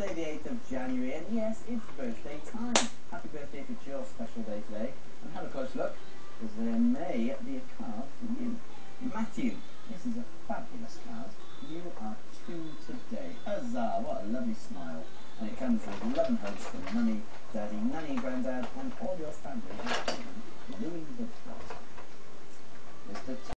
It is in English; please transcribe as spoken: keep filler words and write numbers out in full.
Thursday the eighth of January, and yes, it's birthday time. Happy birthday if it's your special day today. And have a close look, because there may be a card for you. Matthew, this is a fabulous card. You are two today. Huzzah, what a lovely smile. And it comes with love and hugs from Mummy, Daddy, Nanny, Grandad, and all your family, including Louis the Dog. Mister